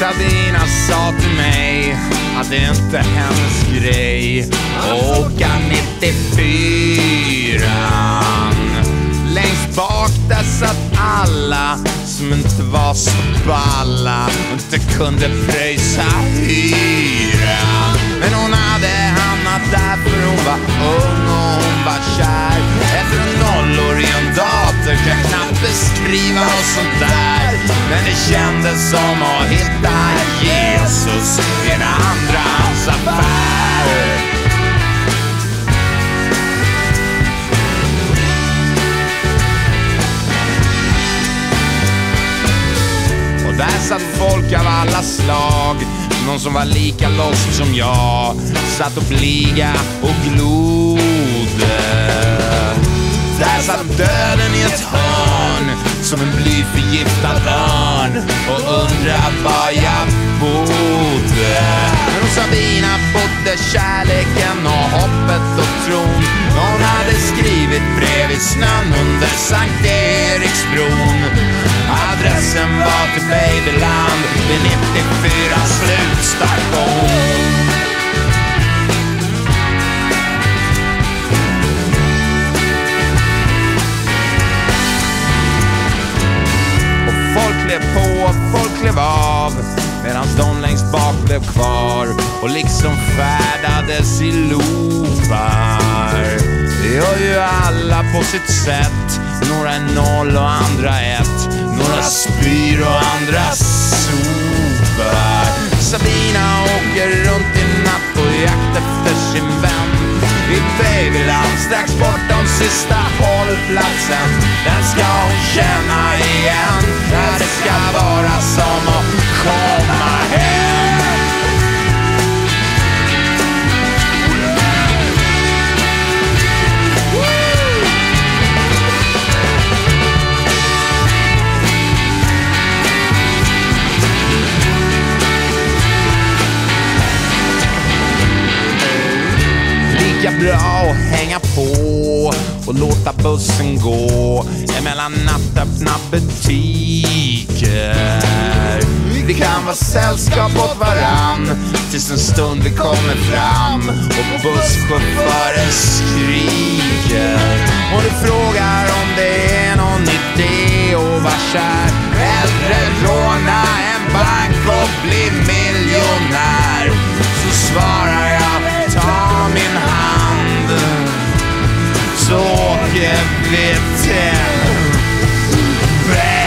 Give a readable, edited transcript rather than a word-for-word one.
Sabina sa till mig att det inte är hennes grej åka 94. Längst bak där satt alla som inte var så balla och inte kunde pröjsa hyran. Men hon hade hamnat där för hon var ung och hon var kär. Efter nollor i en dator kan jag knappt beskriva något sånt där. Men det kändes som att hitta Jesus i en andrahandsaffär. Där satt folk av alla slag, någon som var lika lost som jag, satt och bliga och glode. Där satt döden i ett hörn, som en blyförgiftad örn, och undrade var jag bodde. Men hos Sabina bodde kärleken och hoppet och tron. Hon hade skrivit brev i snön under Sankt Eriksbron. Adressen var till Babyland vid 94 slutstation. Och folk klev på och folk klev av, medan de längst bak blev kvar och liksom färdades i loopar. Det gör ju alla på sitt sätt. Några är 0 och andra 1. Några spyr och andra sopar. Sabina åker runt i natt på jakt efter sin vän i Babyland, strax bortom sista hållplatsen. Den ska hon känna igen. Ja, det ska vara som att komma hem. Lika bra att hänga på och låta bussen gå emellan nattöppna butiker. Vi kan vara sällskap åt varann tills en stund vi kommer fram och busschauffören skriker. Och du frågar om det är någon idé att vara kär. Hellre råna en bank och bli miljonär. Så svarar jag, ta min hand, så åker vi till